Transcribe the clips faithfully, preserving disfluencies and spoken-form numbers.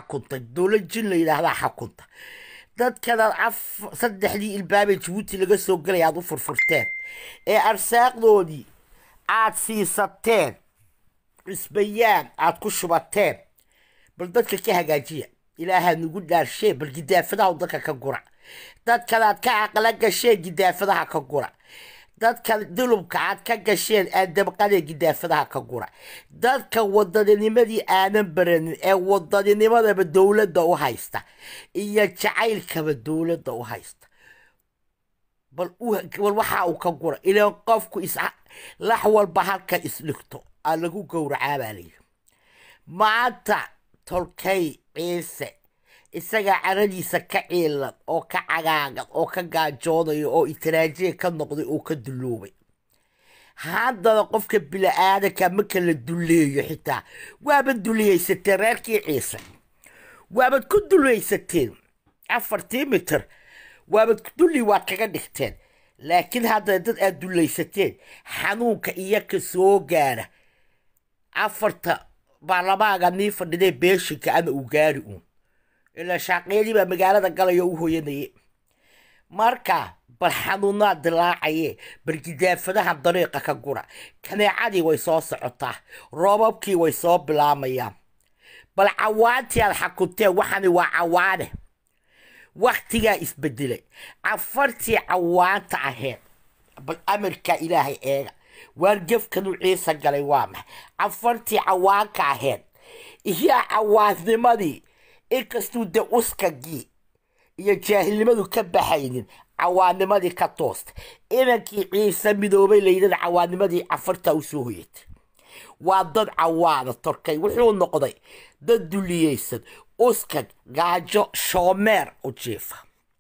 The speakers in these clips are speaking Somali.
حكمت الدولة جل هذا حكمت dad kala af saddexdii ilbaabay Djibouti laga soo galay aad u furfurteen ee arsaaqdoodii aad siisateen isbayaan aad ku shubateen bal dadka ka hagaajiya ilaaha nagu dhaarshay bal gidaafadaha dadka ka gura dad kala aad ka aqla gashay gidaafadaha ka gura dadka dulubka aad ka gasheen aad dabqada gidaafadaha ka gura dadka wadadanimadii aanan baranin ee wadadanimadaba dawladda u haysta iyo jacaylkaba dawladda u haysta bal wal waxa uu ka gura ilaa qofku is lax walba halka isligto aan lagu gowracaa baalay maanta tolkay ciise isaga caradiisa ka ciilan oo ka cagaagan oo ka gaajoonayo oo itiraajiye ka noqday oo ka duloobay haddana qofka bilaadanka ma kala duleeyo xitaa waaba duleeysateen reerkii ciise waaba ku duleeysateen afartii mitir waaba duli waad kaga dhigteen laakiin hadda dad aad duleeysateen xanuunka iyo ka soo gaara afarta baarlamaaga nii fadhiday beeshinka ama u gaari uun إلا شاقيلي بمجالة قال يوهو يني ماركا بالحنونات دلاعية بالجداف ده الطريقة كجورة كان عادي ويصوص عطاه روبكي ويصوب بالعمية بالعوانتي الحكوتي وحني وعوانه وقتها يسبدلي عفرتي عوانت عهين بالأمريكا إلهي إيه والجف كانوا عيسى قالي وامه عفرتي عوانك عهين هي عوان مدي inkastuu de uskagii iyo jaahilnimadu ka baxaynin cawaanimadii ka toosta inankii ciise midoobay leeyada cawaanimadii afarta u soo hoyay waa dad cawaada torkay wuxuu noqday dad duliyeysan uskag gaajo shoomeer u jeefa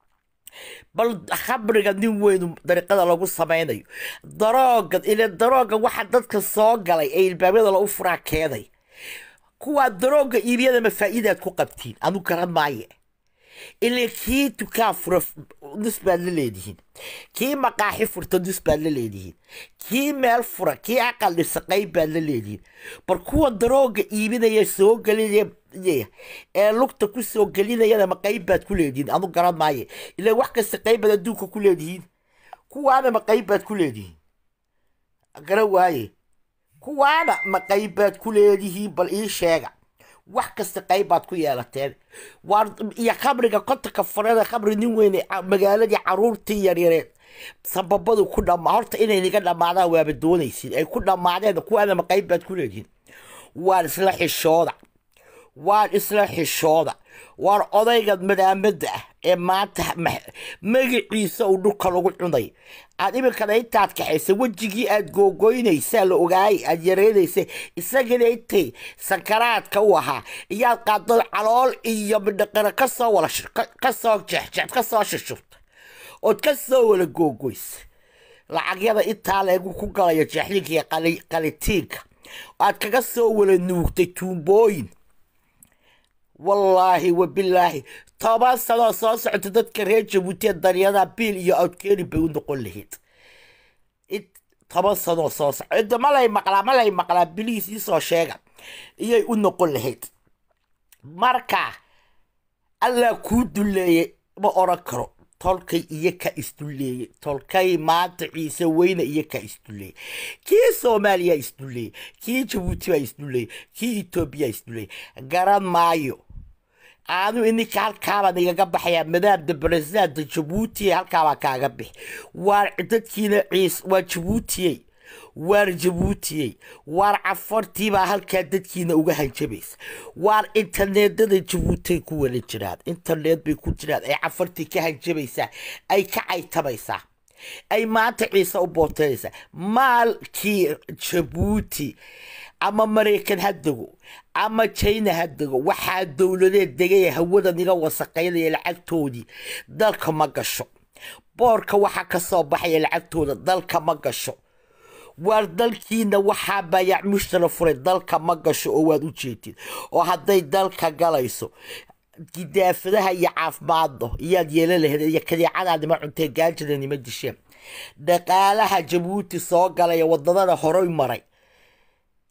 bal khabriga nin weyn dariiqada lagu sameeyo darooga ila darooga waxa dadka soo galay ee ilbaabada la u furaa keenay kuwa darooga iibiyada ma faa'iidaad ku qabtiin anu garan maaye ilaa kii tukaa fura nisbaad la leedihiin kii maqaaxi furta nisbaad la leedihiin kii meel fura kii aqal dhisa qayb baad la leedihiin bar kuwa darooga iibinaya soo gelinaya ee lugta ku soo gelinayana ma qayb baad ku leedihiin anu garan maaye ilaa wax kasta qayb baad adduunka ku leedihiin kuwaana ma qayb baad ku leedihiin garan waaye kuwaana ma qaybaad ku leedihiin bal ii sheega wax kasta qaybaad ku yeelateen waa iyo khabriga kontanka farada khabri nin weyn magaaladii caruurtii yaryareed sababadu ku dhamaa horta inay niga dhamaadaan waaba doonaysiin ay ku dhamaadeen kuwaana ma qaybaad ku leedihiin waan isla xishooda waan isla xishooda waan odayga madaamada ah ee maanta magaciisa uu dhulka lagu cunay aad iminkana intaad kaxaysa wejigii aad googoynaysaa la ogaay aad yareynaysa isagana intay sankaraadka u ahaa iyaad qaaddo calool iyo midhaqana ka soo wala ka soo jexjex ka soo shishubta ood ka soo wala googoysa lacagyada intaa leegu ku galaya jeexlinka iyo qalitiinka aad kaga soo wala nuugtay tuumbooyin والله وبالله طبعا سنة صاصع تذكر هيك جبوتين دريانا بيل يا أوكيري بيقول نقول لهيت طبعا سنة صاصع إذا ما لا يمقلا ما لا يمقلا بليس يسوى شيء يقول نقول لهيت ماركا الله كود اللي ما أراكره تلقي إياك استولي تلقي ما تعيس وين إياك استولي كي سوماليا استولي كي جبوتي استولي كي إثيوبيا استولي قران مايو أنا إني كان كابا نيجا بحيا مدام دبرزات جبوتي هالكابا كاغبي وعدت كينا عيس وجبوتي وار جبوتي وار عفرتي با هالكا ددكينا uga hanjabays waar internetada Djibouti ku wala jiraan internet bay ku jiraan ay cafarti ka hanjabaysa ay ka caytabaysa ay maanta ciise u bootaysa maalkii Djibouti ama Mareykan hadago ama China hadago waxa dawladeed degay hawada niga wasaqeynaya lacagtoodii dalka ma gasho boorka waxa ka soo baxay lacagtooda dalka ma gasho وردلكينا وحابا يعمشتنا فريد دالكا مقاشو اواد وجيتين وهداي دالكا قالايسو جداف لها يعاف بعضه ياد يلالي هدا يكالي عدد ما عنتي قالجداني مدشيم دقالها جبوتي صوغالا يوضدانا هروي مري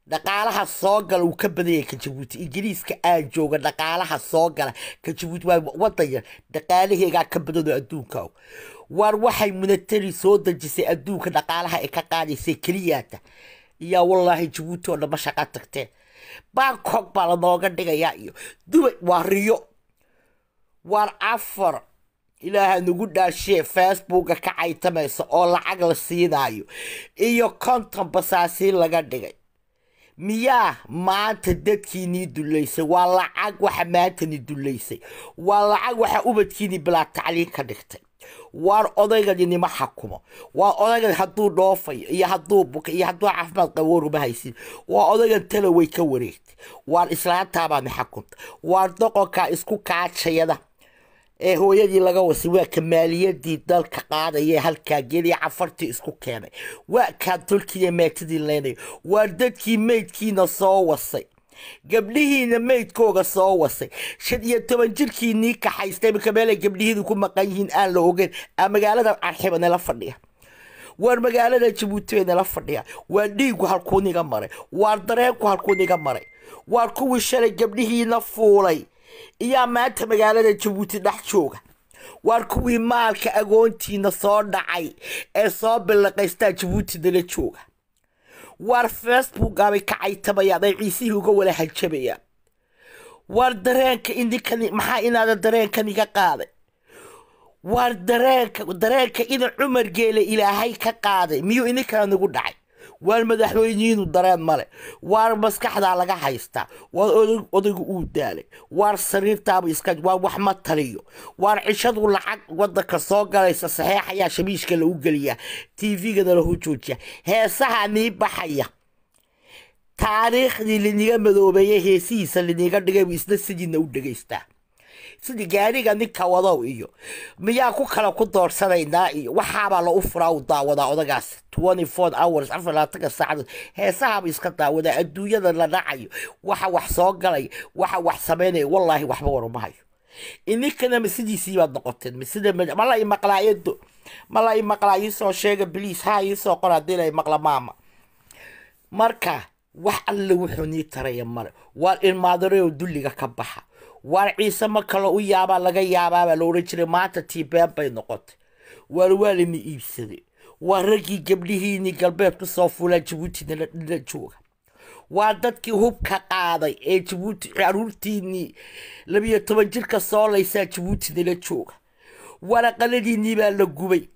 dhaqaalaha soo gala uu ka badayay ka Djibouti ingiriiska aan jooga dhaqaalaha soo gala ka Djibouti waa wadaya dhaqaalaheega ka badado adduunka war waxay military soo dajisay adduunka dhaqaalaha ay ka qaadaysay kaliyaata ya wallahi Djibouti oo dhama shaqa tagtee Bangkok baa la nooga dhigayaa iyo Dubai waa Rio war afar ilaaha nagu dhaashay Facebook ka caytamayso oo lacag la siinayo iyo konton basaasi laga dhigay miyaa maanta dadkiini duleysay waa lacag waxa maanta ni duleysay waa lacag waxa ubadkiini bilaa tacliin ka dhigtay war odaygadini ma xakumo waa odaygan hadduu dhoofay iyo hadduu buka iyo hadduu caafimaad qabo waruma haysin waa odaygan tala way ka wareegtay waar islaantaabaa ni xakunta waar doqonka isku kaacayada ee hooyadii laga wasay waa kamaaliyadii dalka qaadaya halka geli cafarti isku keenay waa ka tulkiye meetadii leenay waa dadkii meedkiina soo wasay gabdhihiina meedkooga soo wasay shan iyo toban jirkiinii ka haystay kameel gabdhihiidu ku maqan yihiin aan la ogeyn ama magaalada arxibana la fadhiya war magaalada Djibouti la fadhiya waa dhiigu halkuu niga maray waa dareenku halkuu niga maray waa kuwii shalay gabdhihiina fuulay iyo maanta magaalada Djibouti dhax jooga war kuwii maalka agoontiina soo dhacay ee soo bilaqaysta Djibouti dala jooga war Facebook abay ka caytamayaan ay ciisii uga wala haljabayaan war dareenka indikani maxaa inaada dareenkan iga qaaday war dareenka dareenka ina Umar Geele ilaahay ka qaaday miyuu ininka nagu dhacay war madaxweyniinu dareen male war maskaxda laga haysta war odaygu uu daalay war sariirtaaba iska war wax ma taliyo war cishadu lacag wadanka soo galaysa saxeexaya shabiishka lagu galiya T V-gana la hujoojiya heesaha ni baxaya taariikhdii liniga madoobeeyay heesiisa liniga dhigay isna sidina u dhageystaa sidii gaariga ninka wado iyo miyaa ku kala ku doorsanayna iyo waxaaba la u furaa u daawada odagaas twenty-four hours afar iyo labaatan saacadood heesaha iska daawada adduunyada la dhacayo waxa wax soo galay waxa wax sameynay wallahi waxba warumahayo inikana masidiisii baad noqoteen masida malay maqlaayado malay maqlaayi soo sheega please ha ii soo qora dilay maqla maama marka wax alla wuxuu ni taraya mar war in maadareeyo dulliga ka baxa war ciise ma kala u yaaba laga yaaba baa loo jiray maanta tiibeen bay noqotay war waalini iibsaday war ragii gabdhihiini galbeed ku soo fuulay Djibouti la jooga waa dadkii hubka qaaday ee Djibouti caruurtiini laba iyo toban jirka soo laysa Djibouti la jooga wala qaladiini baa la gubay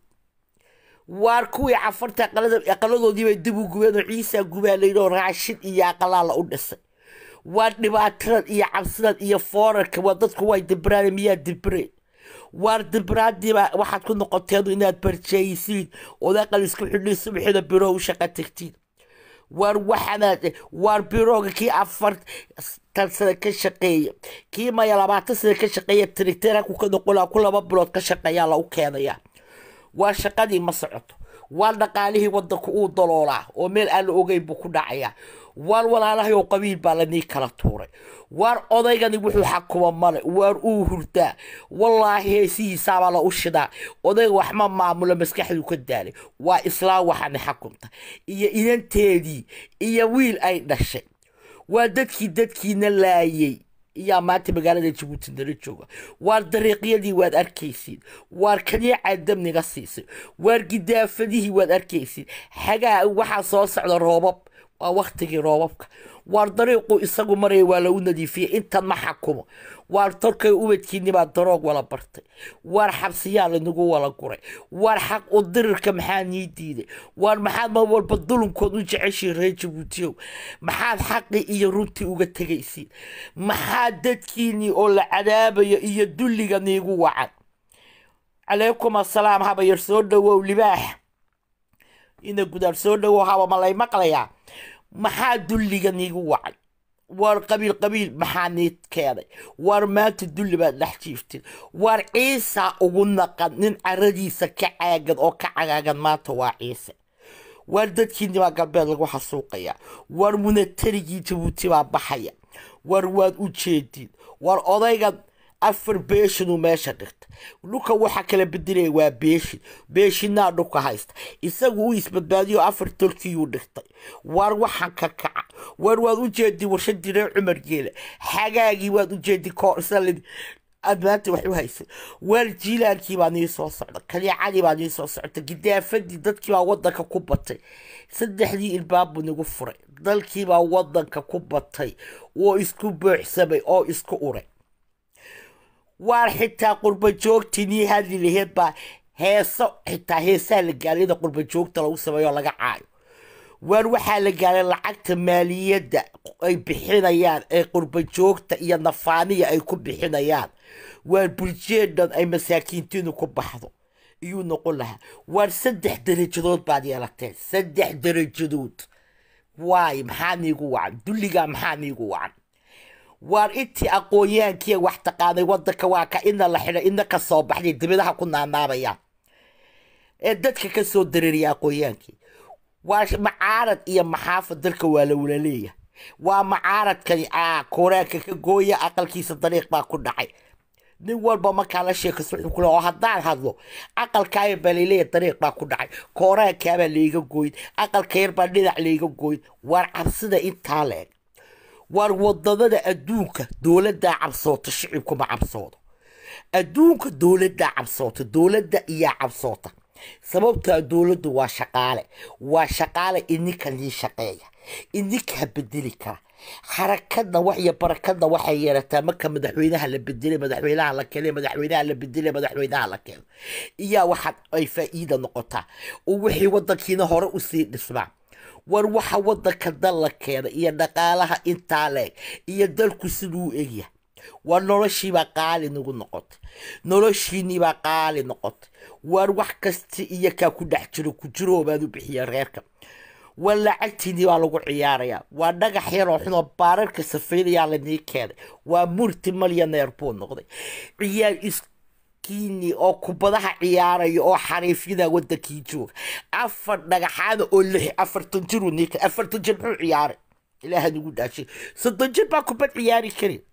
war kuwii cafarta qalada qaladoodii bay dib u gubeen ciise gubaalayro raashid iyo aqalaala u dhisay war dhibaatada iyo cabsida iyo foorarka waa dadku way dibraan miyaa dibreen war dibraadiba waxaad ku noqoteen inaad barjeeysiin oo aqal isku xidhay subaxda biro u shaqo tagtiin war waxana war biroga ki afar tan ka shaqeeya kii ma labaatan sano ka shaqeeya tirtira ku noqola ku laba bilood ka shaqeeya la u keenaya waa shaqadii ma socoto war dhaqaalihii wadanku uu daloolaa oo meel aan la ogeyn buu ku dhacaya war walaalahay oo qabiil baa la nii kala tuuray war odaygani wuxuu xakuma male war uu hurdaa wallahi heesihiisa baa la u shidaa odayga wax ma maamulo maskaxdu ka daalay waa islaam waxaan xakumta iyo inanteedii iyo wiil ay dhashay waa dadkii dadkiina laayay يا ماتي مقالة جيبوتي نرجوها وار طريقيدي واد أركيسين وار كنيع عدم نغسيسين وار قدافديه واد أركيسين حاجة وحا صوص على الروباب ووقتك روبابك وار طريقو إساقو مري ولو ندي فيه انت ما حكومه وار تركي اوبتكيني با دروغ ولا برتي وار حبسيال نقو ولا قري وار حق الضرر كمحاني ديدي وار محاد ما هو البدلون كونو جعشي ريجي بوتيو محاد حقي إيا روتي اوغا تغيسين محاد دادكيني اولا عذابا إيا دولي غنيقو وعد عليكم السلام هابا يرسول دواو لباح إنا قدر سول دواو هابا ملاي مقليا محاد دولي غنيقو وعد war qabiil qabiil maxaanid keenay war maanta dulli baad dhex jiiftay war ciisa ugu naqan nin caradiisa ka caagan oo ka cagaagan maanta waa ciise war dadkiina waa galbeed lagu xasuuqaya war munatarigii Djibouti baa baxaya war waad u jeedin war odayga afar beeshinuu meesha dhigta dhulka waxa kala bedelaya waa beeshin beeshinaa dhulka haysta isagu uu isbadbaadiyo afar tolkiyuu dhigtay war waxaan ka kaca war waad u jeedi warshadii reer cumar geele xagaagii waad u jeedi koorsalid أبنات وحوهايس والجيلان كيما نيسو صعدا كليعاني ما نيسو صعدا قدافدي داد كيما ودنك كوبتي سدح لي الباب ونغفري دال كيما ودنك كوبتي و اسكو بحسبي او اسكو اوري وار حتى قرب جوجتني هذه اللي هي با هيسو حتى هيسا اللي قال إذا قرب جوجتا لو سميو لغا عايو وار waxaa la gaaray lacagta maaliyadda ay bixinayaan ee qurba joogta iyo nafaaniya ay ku bixinayaan waar bulshadan ay masaakiintiinu ku baxdo iyo noqon laha waar saddex darajadood baad yeelateen saddex darajadood waay maxaa niigu wacan dulliga maxaa niigu wacan waar intii aqoonyaankii wax taqaanay wadanka waa ka in la xidhay in ka soo baxday dibadaha ku naanaabayaan ee dadka ka soo dareeriya aqoonyaankii واش معارض يا محافظ دلك ولا ولا ليه ومعارض كان اه كوراك كجوية أقل كيس الطريق ما كنا حي نقول بما كان الشيء كسر كله هذا هذا أقل كاير بالليل الطريق ما كنا حي كوراك كامل ليجو جويد أقل كاير بالليل ليجو جويد وعبسنا إنتالك ووضنا أدوك دولة دا عبصوت الشعبكم عبصوت أدوك دولة دا عبصوت دولة دا إيا عبصوت sababta dawladdu waa shaqaale waa shaqaale ininka lii shaqeeya ininka bedeli kara xarakadna wax iyo barakadna waxay yeerataa marka madaxweynaha la bedelay madaxweynaha la keenay madaxweynaha la bedelay madaxweynaha la keenay iyo waxa ay faa'iido noqotaa oo wixii wadankiina hore u sii dhismaa war waxa wadanka dal la keenay iyo dhaqaalaha intaa leeg iyo dalku siduu egyahay war noloshii baa qaali nagu noqotay noloshiinii baa qaali noqotay war wax kasta iyo ka ku dhex jiro ku jiro baad u bixiyaa reerka war lacagtiinii baa lagu ciyaarayaa waa dhagax yar oo xun oo baararka safeynaya la nii keenay waa multi millionaire buu noqday ciyaar iskiini oo kubadaha ciyaaraya oo xariifyada wadankii jooga afar dhagaxaada oo lix afartan jir uu niika afartan jir muxuu ciyaaray ilaaha nagu dhaashay soddon jir baa kubad ciyaari karin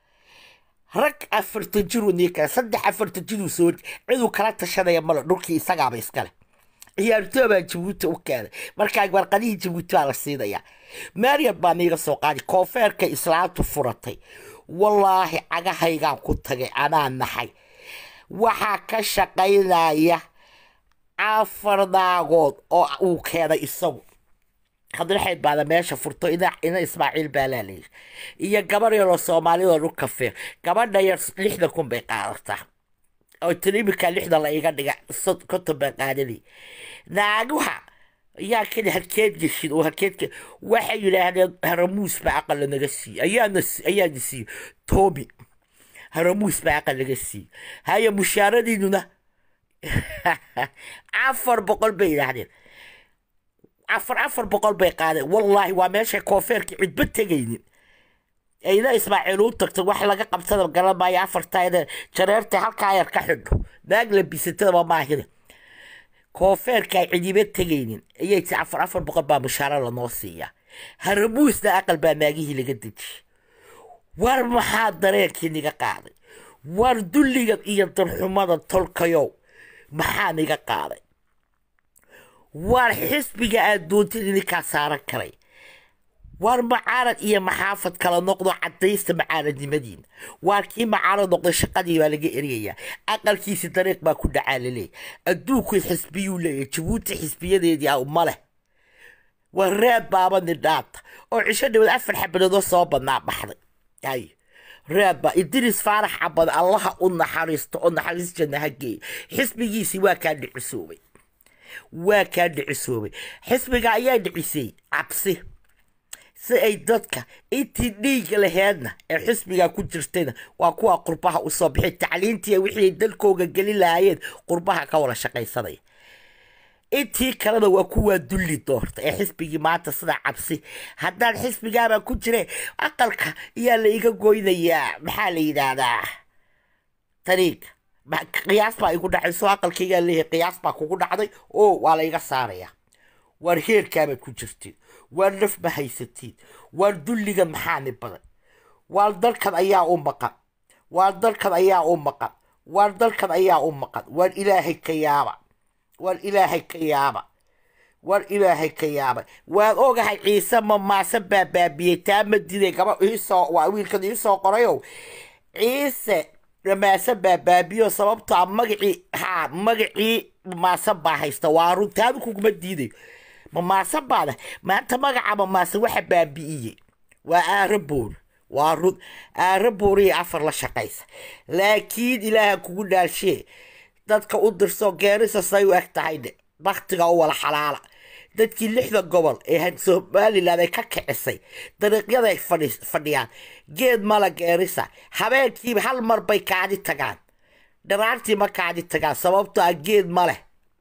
rag afartan jir uu niika saddex afartan jir uu soo ciduu kala tashanaya malo dhulkii isagaaba iskale ciyaartooy baa Jabuuti u keenay markaa warqadihii Jabuuti la siinaya Maryam baa niga soo qaadi koonfeerka islaamtu furatay wallaahi cagahaygaan ku tagay anaa naxay waxaa ka shaqaynaya afar daagood oo uu keenay isagu hadda waxay baada meesha furto ina ina Ismaaciil Baalaali iyo gabar yar oo Soomaaliyeed oo kafee gabadha yar lixdan kun bay qaadataa oo tiriimka lixdan la iga dhiga sod konton bay qaadani naaguha yaa kida halkeed gashin oo halkeed waxay yiraahdeen haramuus baa aqal naga sii ayaana ayaana sii Tobi haramuus baa aqal naga sii haya mushaaradiinuna afar boqol bay yiraahdeen afar afar boqol bay qaadeen wallahi waa meesha koonfeerka cidba tagaynin ayna Ismaaciil uu tagtay wax laga qabsado galamaya afartayda jareerta halka yar ka xidho daag la bisatada ma ahina koonfeerka cidiba tagaynin ayay afar afar boqol baa mushaara la noo siiya haramuusna aqal baa naagihii laga deji war maxaa dareenkii niga qaaday war dulliga iyo darxumada tolkayo maxaa niga qaaday war xisbiga aad doontid in ka saaran karay war macaarad iyo maxaafad kala noqdo cadaysta macaaradnimadiina war kii macaarad noqdo shaqadii baa laga eriyaya aqalkiisa dariiq baa ku dhacaalay adduunku xisbiyuu leeyahay Jabuuti xisbiyadeedii ah uma leh war reeb baaba nidaata oo cisho dhawad afar xabadood soo badnaa baxday ay reeb Idris Faarax abad Allah u naxariisto oo naxariis jannaha geey xisbigiisi waa ka dhicsoobay waa ka dhicsoobay xisbiga ayaa dhicisay cabsi si ay dadka intii dhiiga laheedna ee xisbiga ku jirtayna waa kuwa qurbaha u soo bixi tacliintii wixii dalkooga gali lahaayeen qurbaha ka wala shaqaysanay intii kalena waa kuwa dulli doorta ee xisbigii maanta sida cabsi haddaan xisbigaaba ku jire aqalka ayaa la iga gooynayaa maxaa la yiraahdaa tariiq qiyaas baa igu dhacay soo aqalkayga leeyahay qiyaas baa kugu dhacday oo waa la iga saaraya war heerkaaba ku jirtay war naf ma haysatid war dulliga maxaa ni badan war dalkan ayaa u maqan والدلكن أيا أمك والدلكن أيا أمك والإله كيابا والإله كيابا والإله كيابا وأوجه عيسى ما سبب بيتام الدين كما عيسى وأويل كان عيسى قريو عيسى لما سبب بابيو سببت مجعي ها مجعي ما سبب هيستوارو تابكو كمديني ما سبب هذا ما أنت مجع ما سوى بابيي وأربور وارد أربوري أفر لشقيس لكن إله كل شيء dadka u dirso geerisa say u egtahayde waqtiga oo wala xalaala dadkii lixda gobol ee had Soomaaliland ay ka kicisay dariiqyada ay fadhiyaan geed mala geerisa habeenkii hal mar bay kaadi tagaan dharaartii ma kaadi tagaan sababtoo ah geed male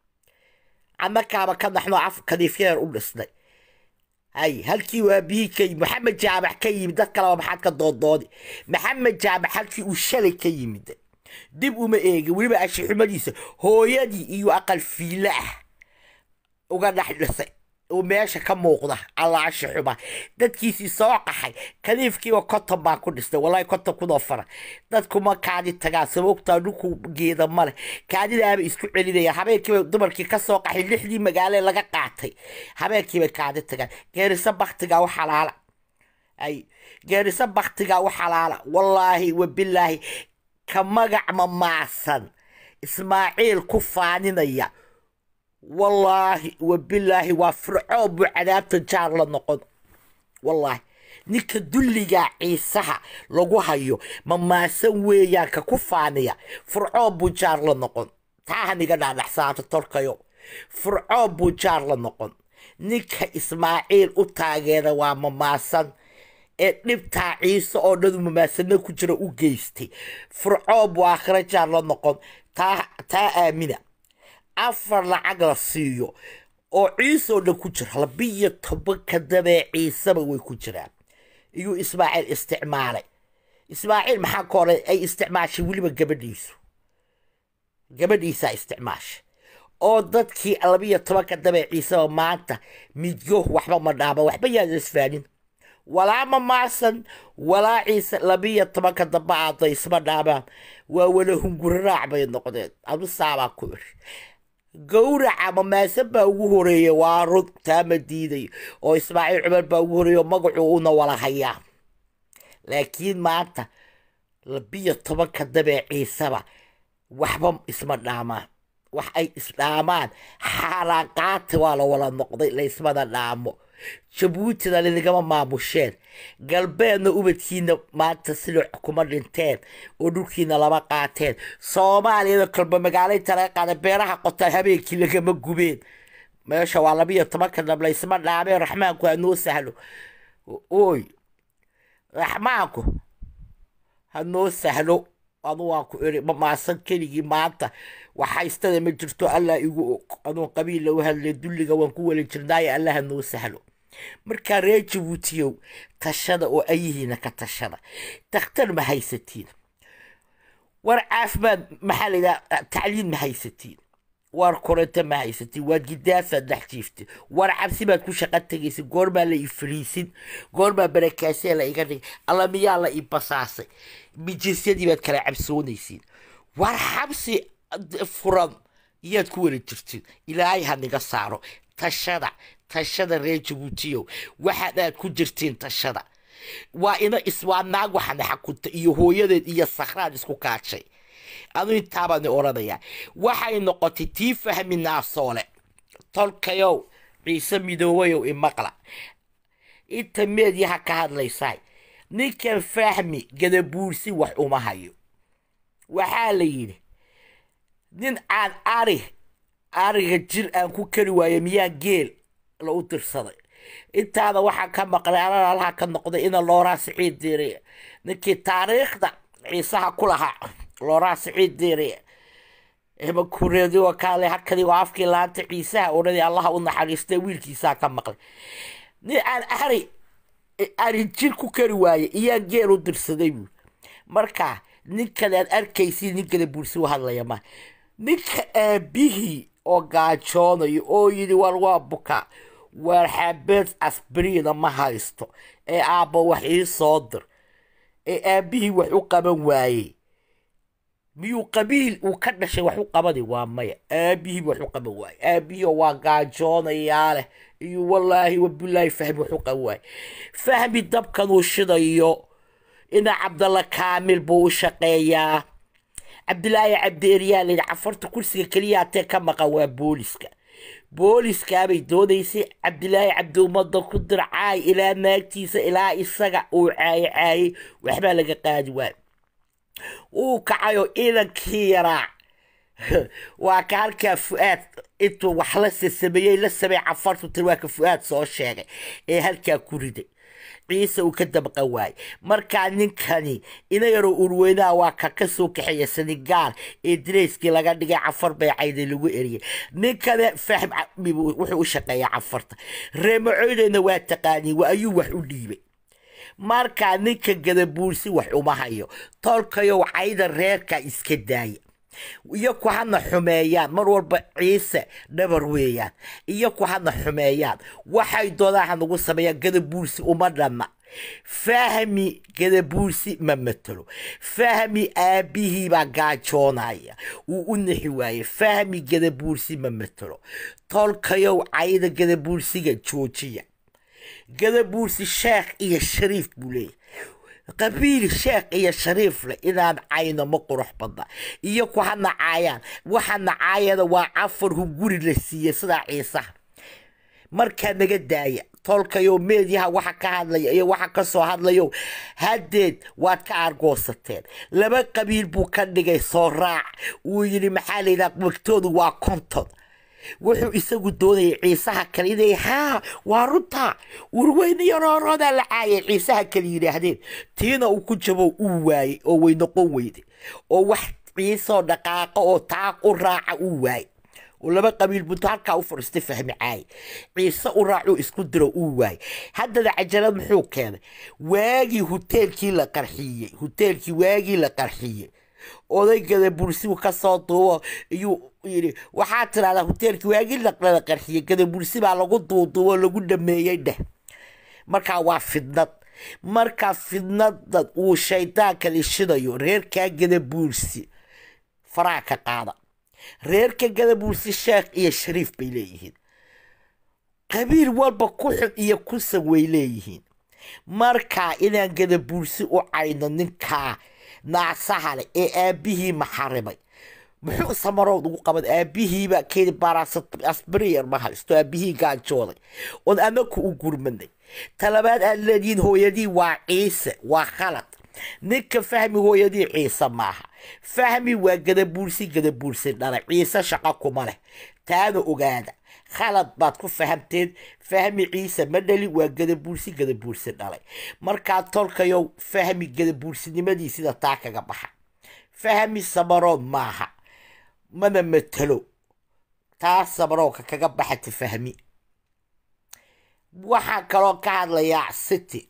ama kaaba ka dhaxno af kadiifyar u dhisnay ay halkii waa biikay Maxamed Jaabax ka yimid dad kale maxaad ka doodoodi Maxamed Jaabax halkii uu shalay ka yimid dib uma eegi waliba ashi xumadiisa hooyadii iyo aqal fiila uga dhaxdhisay oo meesha ka muuqda alla ashi xuma dadkiisii soo qaxay kaliifkii oo konton baa ku dhistay wallahi konton ku doofara dadku ma kaadi tagaa sababta dhulku geeda male kaadidaaba isku celinaya habeenkii dumarkii ka soo qaxay lixdii magaalo laga qaatay habeenkii kaadi tagaa geerisa baktiga wax xalaala ay geerisa baktiga wax xalaala wallahi wabillahi كمجع مماسن إسماعيل كفانينيا والله وبالله وفرعوا بعذاب تجار لنقد والله نك دليا عيسى لجوهيو مماسن ويا ككفانيا فرعوا بجار لنقد تاني قدر نحسات التركيو فرعوا بجار لنقد نك إسماعيل أتاجر ومماسن dhibta ciise oo dad mumaasana ku jira u geystay fircoob waa akhira jaar la noqon taa taa aamina afar lacag la siiyo oo ciise oo dhan ku jira labiyo toban ka dabee ciiseba way ku jiraan iyo ismaaciil isticmaalay ismaaciil maxaa koray ay isticmaashay waliba gabadhiisu gabadhiisa isticmaashay oo dadkii labiyo toban ka dabee ciiseba maanta midyo waxba ma dhaaba waxba yaa isfaanin ولا مماسن ولا عيسى لبية طبعا كدبا عطي اسمه دابا وولهم قرع بين نقطين أبو السابع كور قورع مماسن باوهوري وارد تام الديدي او اسماعيل عمر باوهوري ومقعونا ولا حياه لكن ما انت لبية طبعا كدبا عيسى وحبم اسمه داما وح اي اسلامان حركات ولا ولا نقطي لاسمه دامو جبوتي دا لنقما ماموشين قلبينا وبتكينا ما تسلع حكومة لنتين ودوكينا لما قاتين صومالي دا كلبا مقالي تراقانا بيراها قطا هبيكي لقما قبين ما يشاو على بيا تمكن نبلا يسمى العامي رحمانكو هنو سهلو اوي رحمانكو هنو سهلو أنواكو إري ما سنكيني مانتا وحايستاني من جرتو ألا إيقو أنو قبيل لو هالي دولي وانكو لجرناي ألا هنو سهلو مركا ريجي ووتيو تشادا او أيهينا كتشادا تختار ما هايستين وار عافمان محالي دا تعليم ما هايستين وار كورنتا ما هايستين وار جدافة دحتيفتي وار عبسي ما تكون شاقات تغيسي غورما لا يفريسين غورما بركاسي لا يغاني الله ميا لا يباساسي بجنسيتي باد كلا عبسونيسين وار حبسي فران ياد كوري جرتين إلهي هانيغا سارو تشادا تشادا ريجي ووتيو waxaad ku jirtiin tashada waa ina iswaanaag waxaan xakunta iyo hooyadeed iyo saxraad isku kaacay adu intaabaan oranaya waxay noqotay tii fahminaa soole tolkayo ciise midoowayo imaqla inta meediyaha ka hadlaysay ninkan fahmi gadabuursi wax uma hayo waxaa la yiri nin aan ari ariga jir aan ku kari waayo miyaa geel لو ترصدي انت هذا واحد كان مقرأ أنا لها كان نقضي إن لورا سعيد ديري نكي تاريخ ده عيساها كلها لورا سعيد ديري هما كوريدي وكالي هكذا وعافكي لانت عيساها ورضي الله وإن حريستي ويلكي ساها كان مقرأ ني أنا أحري أري جيركو كرواية إيا جيرو درصدي مركا نكا لان أركيسي نكا لبورسو هذا يما نكا بيهي oo gaajoonayo oo yiri war waa buka war xabad asbriina ma haysto ee aaba wax ii soo dir ee aabihi wax u qaban waayay miyuu qabiil uu ka dhashay wax u qabadi waa maya aabihii wax u qaban waay aabihii waa gaajoonayaa leh iyo wallaahi wabilaahi fahmi wax u qaban waay fahmi dabkan uu shidayo ina cabdalla kaamil buu u shaqeeyaa cabdilaahi cabdeeriyaa layidhi cafarta kursiga keliya hatee ka maqan waa booliska booliskaabay doodaysay cabdilaahi cabdi ummadda ku dircaay ilaa naagtiisa ilaa isaga uu caaye caayey waxbaa laga qaadi waay uu kacayo ciidankii yaraa waa ka halkaa fu'aad intuu wax la sasameeyey la samey cafartu tir waa ka fu'aad soo sheegay ee halkaa ku riday ciise uu ka dabaqan waayey markaa ninkani ina yaroo urweynaha waa ka ka soo kaxeeya senegaal ee dareyskii laga dhigay cafar baycayda lagu eriyey ninkana fahm wuxuu u shaqeeyaa cafarta reemacoydeyna waa taqaaniin waa ayuu wax u dhiibay markaa ninka gadabuursi wax uma hayo tolkayow cayda reerka iska daaya iyo ku hadna xumeeyaan mar walba ciise dhabar weeyaan iyo ku hadna xumeeyaan waxay doodaan nagu sameeyaan gadabuursi uma dhanna fahmi gadabuursi ma matalo fahmi aabihii baa gaajoonaya uu u nixi waaye fahmi gadabuursi ma matalo tolkayow cayda gadabuursiga joojiya gadabuursi sheekh iyo shariif buu leeyahay qabiil sheekh iyo shariif leh inaan cayno ma qurux badna iyo ku hadna caayaan waxaana caayada waa cafar hu guri la siiyey sidaa ciisaha markaa naga daaya tolkayo meediyaha waxa ka hadlaya iyo waxa ka soo hadlayo haddeed waad ka argoosateen laba qabiil buu ka dhigay soo raac uu yidhi maxaa layidhaha wagtoodu waa konton wuxuu isagu doonayay ciisaha kale inay haa waa runta urweyne yarooroodaa la caayay ciisaha kale yidhaahdeen tiina uu ku jabo uu waayey oo way noqon weyday oo wax ciisoo dhaqaaqo oo taaq u raaca uu waayey oo laba qabiil bunto halkaa u fadhiistay fahmi caay ciise u raacuu isku diro uu waayey haddana cajalad muxuu keenay waagii huteelkii la qarxiyey huteelkii waagii la qarxiyey oday gadabuursigu ka soo duubo iyuu yidhi waxaa tidhahdaa huteelkii waagii laqlala qarxiyey gadabuursi baa lagu duuduubo lagu dhameeyey dheh markaa waa fidnad markaa fidnadan uu shaydaanka lishidayo reerkaa gadabuursi faraha ka qaada reerka gadabuursi sheekh iyo shariif bay leeyihiin qabiil walba ku xun iyo kusan way leeyihiin markaa inaan gadabuursi u cayno ninkaa naasaha leh ee aabihii maxarimay muxuu samarood ugu qaban aabihiiba keeni baarasbriyer ma haysto aabihii gaajooday oon anaku u gurmanay talabaad aad leedihiin hooyadii waa ciise waa khalad ninka fahmi hooyadii ciise maaha fahmi waa gadabuursi gadabuursi dhalay ciise shaqo kuma leh taana ogaada khalad baad ku fahamteen fahmi ciise ma dhali waa gadabuursi gadabuursi dhalay markaa tolkayow fahmi gadabuursinimadi sida taa kaga baxa fahmi samarood maaha mana matalo taa samaroodka kaga baxata fahmi waxaan kaloo ka hadlayaa city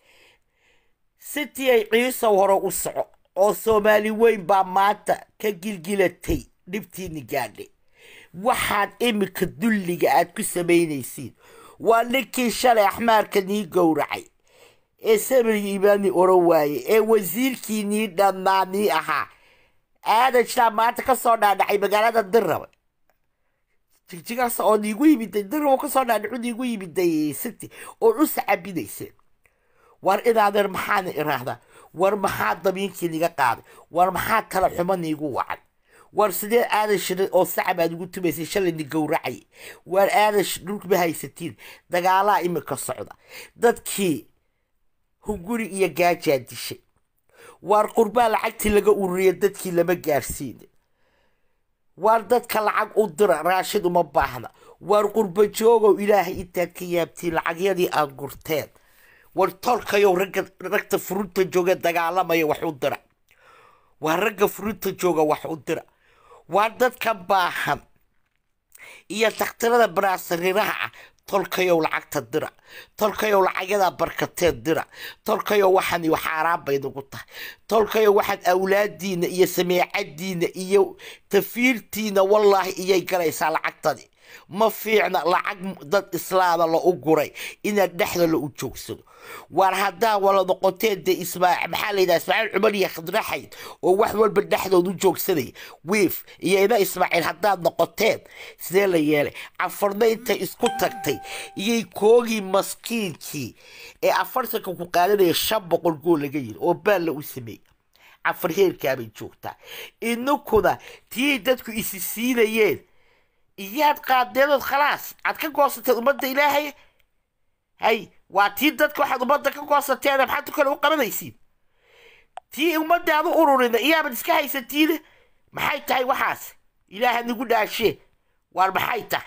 city ay ciisow hore u soco oo soomaali weyn baa maanta ka gilgilatay dhibtiini gaadhay waxaad iminka dulliga aad ku samaynaysiin waa ninkii shalay axmaarka nii gowracay ee samiri imaani oran waaye ee wasiirkii nii dhannaa nii ahaa aadajtaa maanta ka soo dhaadhacay magaalada dirraba jigjigaas oo niigu yimiday dirraba kasoo dhaadhacu niigu yimiday city oo u sacabinayseen war inaadeer maxaana iraahdaa war maxaa damiinkii niga qaaday war maxaa tala xumo niigu wacan war sidee aadan shirin oo sacab aad ugu tumaysay shalay ni gowracay war aadan dhulka ma haysatiin dagaalaa iminka socda dadkii hunguri iyo gaajaa dishay war qurbaa lacagtii laga ururiyay dadkii lama gaarsiin war dadka lacag u dira raashid uma baahna war qurba joogow ilaahay intaad ka yaabtiin lacagyadii aad gurteen war tolkayow ragga ragta furunta jooga dagaalamaya wax u dira war ragga furunta jooga wax u dira war dadka baahan iyo takhtarada baraasariiraha ah tolkayow lacagta dira tolkayow lacagyada barkateed dira tolkayow waxaan xaaraan bay nagu tahay tolkayow waxaad awlaadiina iyo sameecadiina iyo tafiirtiina wallaahi iyay galaysaa lacagtani ما فيعنا لعق ضد إسلام الله أقرأ إن الدحل اللي أجوكسد وهذا ولا نقطتين دي اسمع محل إذا اسمع العملية خضر حيد ووحول بالدحل وجوكسدي ويف يا إذا اسماعيل هذا نقطتين سنين يالي عفرنا أنت إسكتكتي يكوغي مسكينكي عفرتك وقالنا الشاب قول لجيل وبال وسمي عفر هير كامل جوكتا إنه كنا تيدتكو إسسينيين إياد قادين خلاص عاد كقوصة المادة إلهي هاي وتيدتكو حد المادة كقوصة تانا بحاتو كانوا قرنيسين تي المادة هذا أورورينا إياه من إسكاهي ستينة محايتا هاي وحاس إلهي نقول هالشي والمحايتا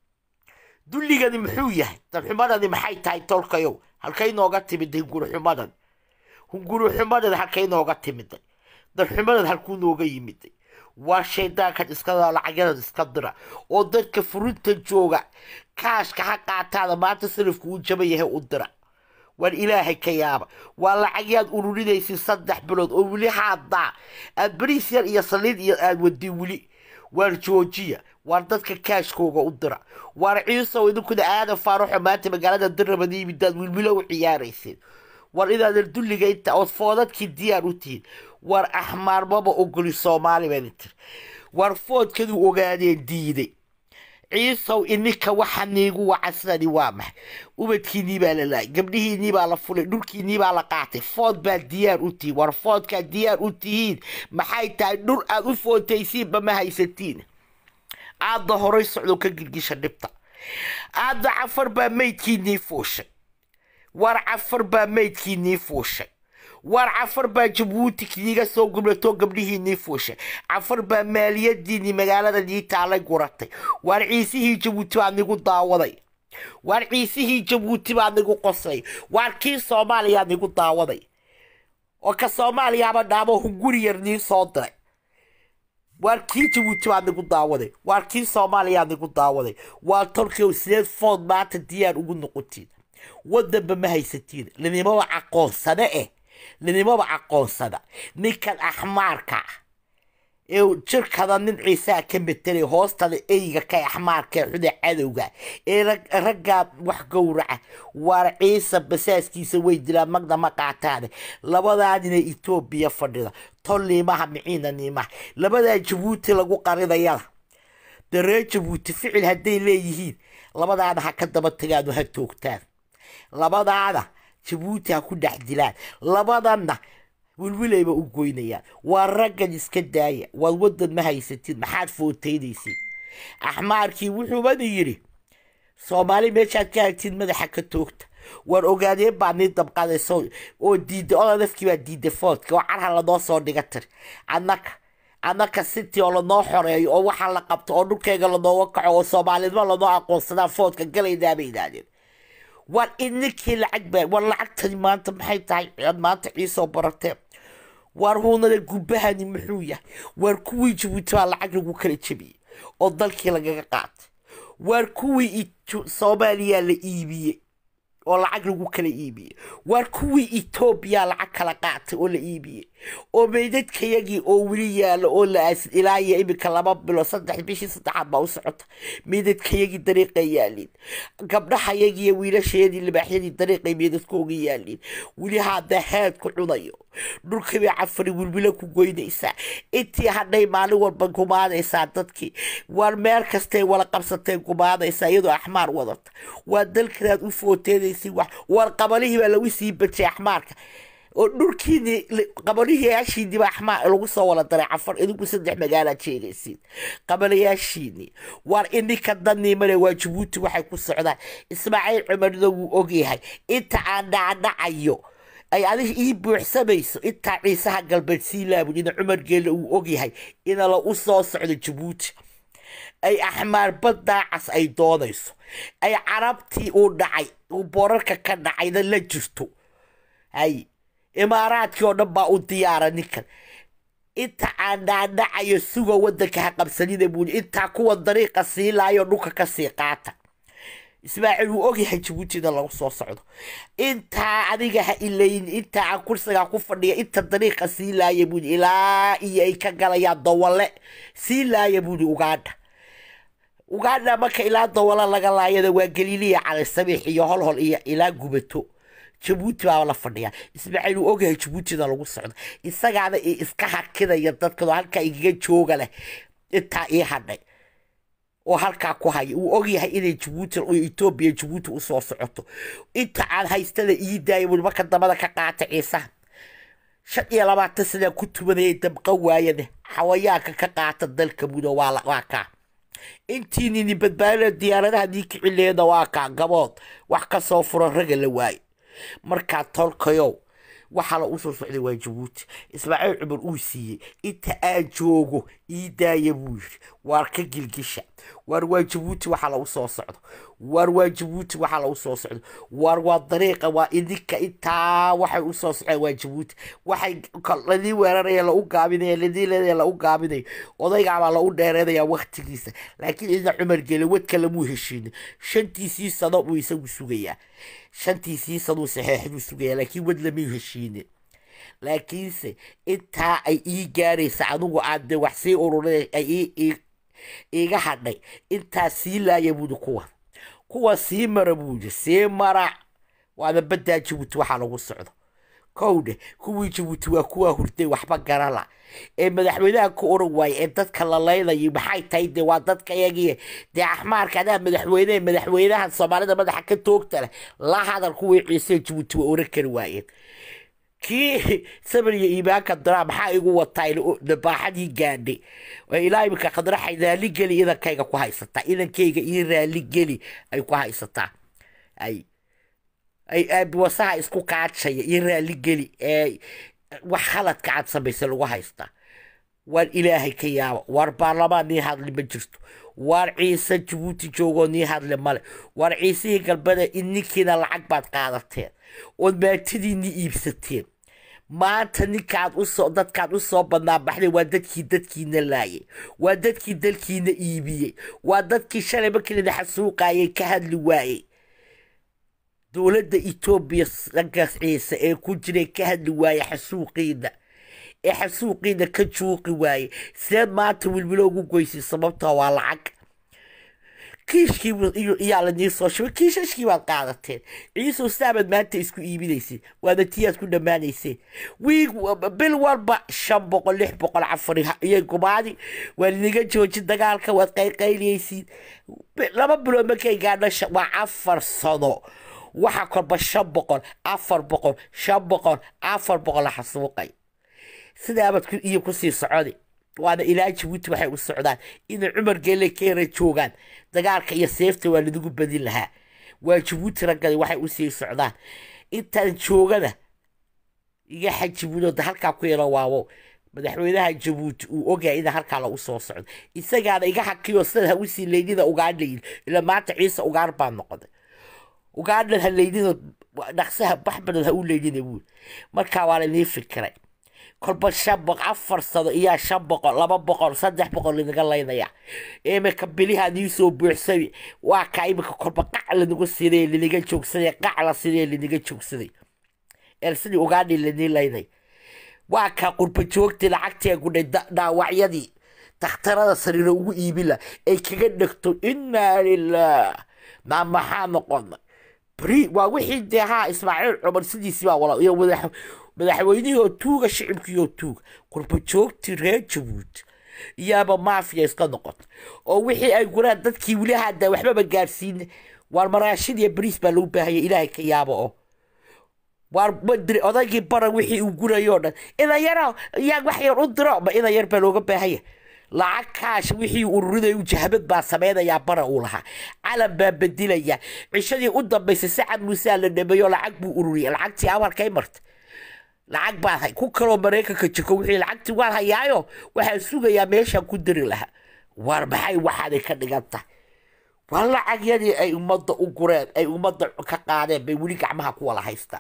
دولي غاني محوية طب حمادا دي محايتا هاي تولكا يو هالكاي نوغاتي بدي نقولوا حمادا هنقولوا حمادا هالكاي نوغاتي مدي دل حمادا هالكون نوغي مدي وشيدان كان اسكادا لعجانا اسكادرا ودادك فرونتا جوغا كاشكا حقا تادا ما تصرف وجبيه ودرا والإلهي كيابا والعجاد أولوليديسي صدح بلود أولي حادا البريسير إيا صليد إيا ودي ولي والجوجية وردادك كاشكوغا ودرا والعيسى وإنو كده آدم فاروح ماتي مقالة الدرة بدي بداد والملو عياريسين وإذا دردولي إنت أصفادتك الديار وتين war أحمر بابا أقولي صومالي بنتر war فود كدو أغاني ديدي عيسى وإنك وحنيقو وعساني وامح وبدكي نيبا للاي قبله نيبا لفولي نوركي نيبا لقاعتي فود بالديار وتي war فود كالديار وتيين محايتا نور أدو فود تيسيب بما هاي ستين عاد ظهري سعودو كالقلقيش النبطة عاد عفر بميتكي نيفوش war عفر بميتكي نيفوش war عفر با جبوتي كنيغا سو قبلتو قبليه نيفوشة عفر با مالية ديني مقالة دي تالاي قراتي war عيسيه جبوتي بانيقو داوضي war عيسيه جبوتي بانيقو قصري war كي صوماليا نيقو داوضي وكا صوماليا با دابو هنقوري يرني صوتي war كي جبوتي بانيقو داوضي war كي صوماليا نيقو داوضي war تركيو سنين فود مات ديار ugu noqotiin waddanba ma haysatiin lanimo aqoonsada eh lanimo aqoonsada ninkan axmaarka ee jirkada nin ciisa ka metelay hoostada eyga ka axmaarka xuda cadowga ee ragga wax gowraca war ciisa basaaskiisa way dilaa magda ma qaataan labadaadina Itoobiya fadhida tolliimaha miciina niima labada Jabuuti lagu qaridayada daree Jabuuti ficil haday leeyihiin labadaada ha ka daba tagaado ha toogtaan labadaada Jabuuti ha ku dhex dilaan labadana wilwilayba u goynayaan waa raggan iska daaya waa wadan ma haysatid maxaad footeynaysid axmaarkii wuxuu bada yiri Soomaali meeshaad ka hagtid madaxa ka toogta war ogaadee baa nin dabqadayso oo diiday oo dadkii baa diiday foodka waa carha la doo soo dhigatar annaka annaka city oo la noo xoreeyo oo waxa la qabto oo dhulkeega la noo kaco oo Soomaalida la noo aqoonsadaa foodka galaydaa bay yiraahdeen war inkii lacag baa war lacagtani maanta maxay tahay cid maanta ciiso baratay war hoonada gubahani muxuu yahay war kuwii Jabuuti baa lacag lagu kala jabiyay oo dalkii lagaga qaatay war kuwii Soomaaliya la iibiyay oo lacag lagu kala iibiyay war kuwii Itoobiya lacag kala qaatay oo la iibiyay oo meydadkayagii oo wili yaalo oo la aas ilaa iyo imika laba bilo saddex bishii saddexaad baa u socota meydadkayagii dariiqa yaalin gabdhahayagii wiilasheedii libaaxyadii dariiqa meydadkooga yaalin wili hada haad ku cunayo dhulkii bay cafari wilwila ku goynaysaa intii hadhay maalin walba gumaadaysaa dadkii war meel kastay wala qabsatay gumaadaysaa iyadoo axmaar wadata waa dalkanaad u footeedaysay wax war qabalihii baa lagu sii bajay axmaarka oo dhulkiini qabaliyaashiini baa axmaar lagu soo wala daray cafar idinku saddex magaala jeegaysid qabaliyaashiini war ininka danii male waa Jabuuti waxay ku socdaan Ismaaciil Cumarna wuu ogyahay inta aan dhacdhacayo ay adiga ii buuxsamayso inta ciisaha galbeed sii laabud in Cumar Geele uu ogyahay in la u soo socdo Jabuuti ay axmaar baddaacas ay doonayso ay carabtii uu dhacay uu boorarka ka dhacayna la jirto ay imaaraadkii oo dhan baa u diyaara ninkan inta aan dhaadhacayo sugo wadanka ha qabsanina buuli intaa kuwa dariiqa sii laayo dhulka ka sii qaata Ismaaciil uu ogyahay Jabuutina lagu soo socdo inta adiga ha ilayn inta aan kursiga ku fadhiya inta dariiqa sii laaya buuli ilaa iyo ay ka galayaan dawale sii laaya buuli Uganda uganda marka ilaa dawala laga laayada waa galiiliya cali sabiix iyo hol hol iyo ilaa gubato jabuuti baa la fadhiya ismaaciil uu ogahay jabuutida lagu socdo isagaada iska hakidaya dadka halka igaga jooga leh intaa ii hadhay oo halka ku hay uu ogyahay inay jabuuti oo Itoobiya jabuuti u soo socoto inta aan haystada ii daayay marka damada ka qaata ciisa shan iyo labaatan sano ku tumaday dabqa waayada xawayaanka ka qaata dalka mudo waa waa ka intii nin badbaado diyaaradaha diikicileeda waa ka gabood wax ka soo furo raga la waay marka tolkayo waxa la u soo socday waa jabuuti ismaaciil cumar uu siiyay inta aan joogo ii daaya buu yiri waar ka gilgisha waar waa jabuuti waxa la u soo socdo waar waa jabuuti waxa la u soo socdo waar waa dariiqa waa idinka inta waxa u soo socday waa jabuuti waxay ladii weeraraya la u gaabinay ladii leeyahay la u gaabinay odayga baa la u dheereeyaa waqtigiisa laakiin ida cumar gele wadka la muu heshiin shantiisii sano uu isagu sugayaa shantiisii sano saxiix uu sugayaa laakiin wad lama heshiin laakiinse inta ay ii gaaraysa anigu aad wax sii ururay ay ii iga hadhay inta sii laaya buu kuwa kuwa sii mara buu sii mara waana badaa jabuuti waxa lagu socdo kowde kuwii jabuuti waa kuwa hurtay waxba garala ee madaxweynaha ku oran waay ee dadka la leeyahay maxay tahay de waa dadka yagii de axmaarka ada madaxweynaha madaxweynaha Soomaalida madaxa ka toogta leh la hadal kuwii ciise jabuuti waa oran kari waayeen kii sabariya iibaanka dara maxaa igu watay dabaaxadii gaadhay oo ilaahay ka qadra xaydaali gali ida kayga ku haysata idankayga ii raali gali ay ku haysata ay ay ay wasaha isku kaacaya ii raali gali ee wax khalad ka cad samaysan lagu haysta war ilaahay ka yaabo war baarlamaan ni hadli ma jirto war ciise jabuuti joogo ni hadli male war ciise galbada inninkina lacag baad qaadateen oo maatadiini iibsateen maanta ninkaad u soo dadkaad u soo badnaa baxday waa dadkii dadkiina laayay waa dadkii dalkiina iibiyey waa dadkii shalay markii la xasuuqayay ka hadli waayay dowladda Itoobiya raggaas ciise ee ku jiray ka hadli waayay xasuuqiina ee xasuuqiina ka juuqi waayay sida maanta wilwilo ugu goysay sababta waa lacag kiishkii iyo iyala nii soo shubay kiishashkii waad qaadateen ciiso saabad maanta isku iibinaysid waada tiyaad ku dhamaanaysay wiig bil walba shan boqol lix boqol cafari iyo gubaadi waa niga jooji dagaalka waad qayqayliyaysid laba bilood markay gaadho waa afar sano waxa kolba shan boqol afar boqol shan boqol afar boqol xasuuqay sidaabad ku iyo ku sii socday waana ilaa jabuuti waxay u socdaan in cumar geele keena joogaan dagaalka iyo seefta waa lagu badin lahaa waa jabuuti ragga waxay u sii socdaan intaan joogada iga xajibudo halka ku yeelo waawo madaxweynaha jabuuti uu ogaay in halka la u soo socdo isagaana iga hakiyo sida u sii leedida ugaadhay ila maanta ciise ugaar baan noqday ugaadhan haleydida dhaqsaha baxbadan ha u leedina buu marka waa la nii fikiray kolba shan boqol afar sano iyo shan boqol laba boqol saddex boqol inaga leynaya imika biliha nii soo buuxsay waa ka imika kolba qac lanagu siday linaga joogsaday qac la siday linaga joogsaday ersidii ugaadhi lanii leynay waa ka qurba joogtay lacagtii gudhay dhaawacyadii takhtarada sariiro ugu iibila ay kaga dhigto inna lillaah ma maxaa noqon bari waa wixii deeha Ismaaciil Cumar sidiisii baa wala iyo madax madaxweynihii oo tuuga shicibkii oo tuuga qurba joogtii reer jabuuti iyaaba maafiya iska noqotay oo wixii ay guraan dadkii wili hadda waxba gaarsiin war maraashid iyo bariis baa loo baahayay ilaahay ka yaabo oo war badri odaygii bara wixii uu gurayo dhan ina yara yaa wax yar u diro ma ina yar baa looga baahaya lacag kaash wixii ururiday u jahabad baa sameeynaya bara uu lahaa calan baa bedilaya cishadii u dambaysay sacad muuse la dhameeyo lacag buu ururiyay lacagtii amarkay martay lacag baa hay ku kalo Mareykanka jiko wixii lacagtii waa hayaayo waxa sugayaa meesha ku diri lahaa war maxay waxaad ka dhiganta war lacag yadii ay umada u gureen ay umada ka qaadeen bay wili gacmaha ku wala haystaan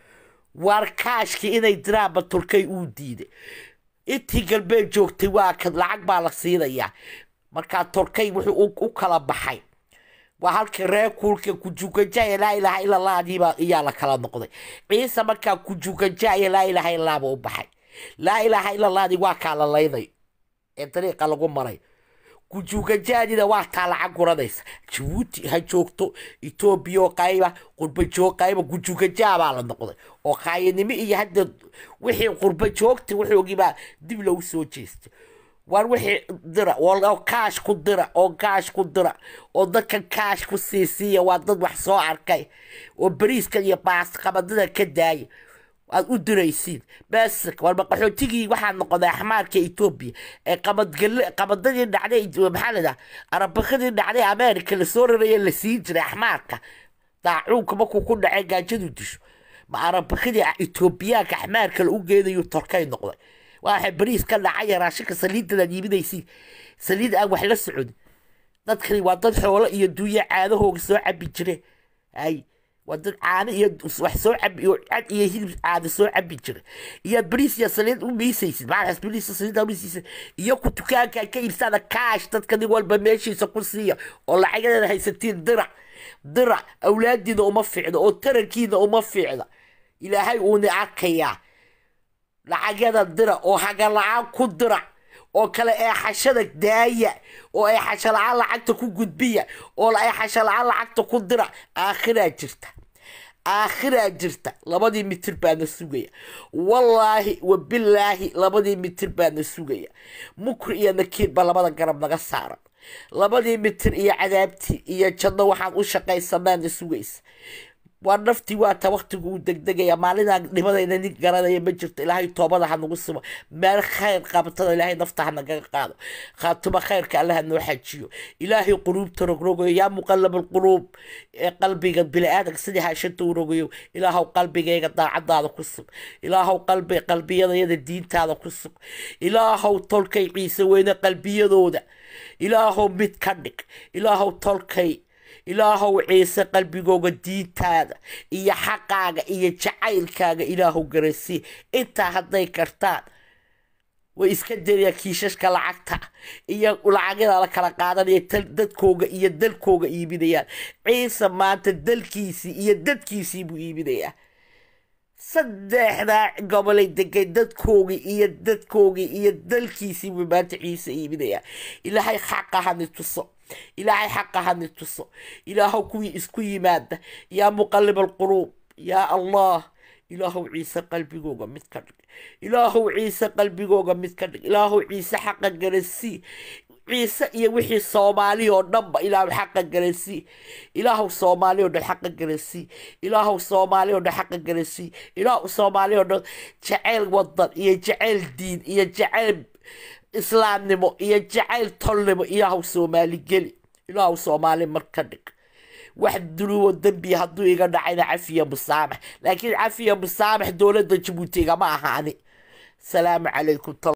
war kaashki inay diraaba Turkey u diiday intii galbeed joogtay waa ka lacag baa la siinayaa marka Turkey wuxuu u kala baxay waa halka reer kuulka ku juugajaay la ilaaha illa allah diiba iyaa la kala noqday ciise marka ku juugajaay la ilaaha illa allah u baxay la ilaaha illa allah di waa kala leeday ee dariiqa lagu maray gujuuga jaadina waa taa lacag guranaysa jabuuti ha joogto etoobiya qayba qurba joog qayba gujuuga jaabaa la noqday oo qaayinimo iyo hadda wixii qurba joogta wuxuu baa dib loogu soo jeestay waan wixii dira oo kaash ku dira oo kaash ku dira oo dadka kaash ku siisiya waa dad wax soo arkay oo bariiska iyo baas qabadada ka daayay aad u diraysiin bas war maqaxootigii waxaa noqday axmaarka Ethiopia ee qabadgal qabadadii dhacday maxalada arabakadii dhacday America la soo raray la sii jiray axmaarka daacuunka markuu ku dhacay gaajadu disho ma arabakadii Ethiopia ka axmaarka u geedayo Turkey noqday waxa bariis ka dhacay raashika saliidda yibidaysi saliid aan wax la socod dadkani waa dad xoolo iyo duuya caadahooga soo cabi jiray ay wadad caana iyo wax soo cab iyo cad iyo hilib caada soo cabi jiray iyo bariis iyo saliid u miisaysid baaxas bariis saliid u miisaysid iyo ku tukaanka ka iibsada kaash dadka nin walba meeshiisa ku siiya oo lacageeda haysatiin dirac dirac awlaadina uma fiicdo oo tarankiina uma fiicdo ilaahay uu ni arkaya lacagada dirac oo haga lacag ku dirac oo kale ee xashada daaya oo ay xashala lacagta ku gudbiya oo ay xashala lacagta ku dira aakhira jirta aakhira jirta labadii mitir baan sugaya wallahi wa billahi labadii mitir baan sugaya mukr iyo nakiir ba labada garab naga saaran labadii mitir iyo cadaabti iyo janno waxaan u shaqaysanaa sugaysa waa nafti waa ta waqtigu degdegaya maalina dhimadayna nin garanaya ma jirto ilaahay toobada ha nagu simo meel khayr qabtada ilaahay nafta ha naga qaado khaatuma khayrka allah noo xajiyo ilaahay quluubta rogrogo ya muqallab alqulub qalbiga bil aadam sidii haashanta u rogayo ilaahay qalbigayga daacadaada ku sug ilaahay qalbi qalbiyadayada diintaada ku sug ilaahay tolkay ciise weyna qalbiyadooda ilaahay mid ka dhig ilaahay tolkay ilaahow ciise qalbigooga diintaada iyo xaqaaga iyo jacaylkaaga ilaahow garansii intaa hadday kartaan way iska dariya kiishashka lacagta iyo lacagada la kala qaadanaya dadkooga iyo dalkooga iibinayaan ciise maanta dalkiisii iyo dadkiisii buu iibinayaa saddexda gobolay degay dadkoogi iyo dadkoogi iyo dalkiisii buu maanta ciise iibinayaa ilaahay xaqaha ni tuso إلهي حقها نتصو إلهو كوي اسكو يماد يا مقلب القلوب يا الله إلهو عيسى قلبي جوجا متكرك إلهو عيسى قلبي جوجا متكرك إلهو عيسى حق الجرسي عيسى يوحي الصومالي ونبا إلهو حق الجرسي إلهو الصومالي ون حق الجرسي إلهو الصومالي ون حق الجرسي إلهو الصومالي ون جعل وطن يجعل دين يجعل إسلام نمو يجعل طلمو إياهو سومالي قلي إلهو سومالي مركدك واحد دلو الدنبي هدو إيقا عين عافية مسامح لكن عافية مسامح دولة جبوتيغا ما هاني السلام عليكم.